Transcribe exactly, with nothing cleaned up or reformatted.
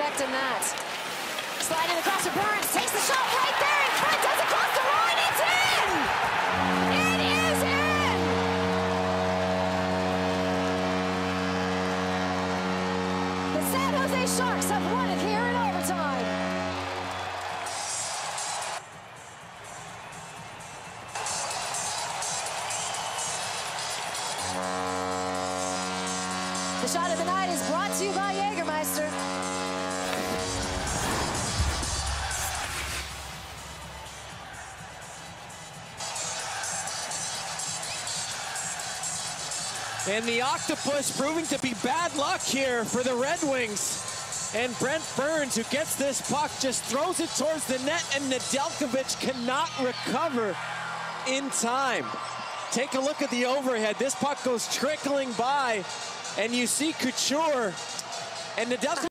expecting that. Sliding across to Burns, takes the shot right there in front, does it cross the line, it's in! It is in! The San Jose Sharks have won it here in overtime. The shot of the night is brought to you by Jägermeister. And the octopus proving to be bad luck here for the Red Wings. And Brent Burns, who gets this puck, just throws it towards the net, and Nedeljkovic cannot recover in time. Take a look at the overhead. This puck goes trickling by, and you see Couture and Nedeljkovic.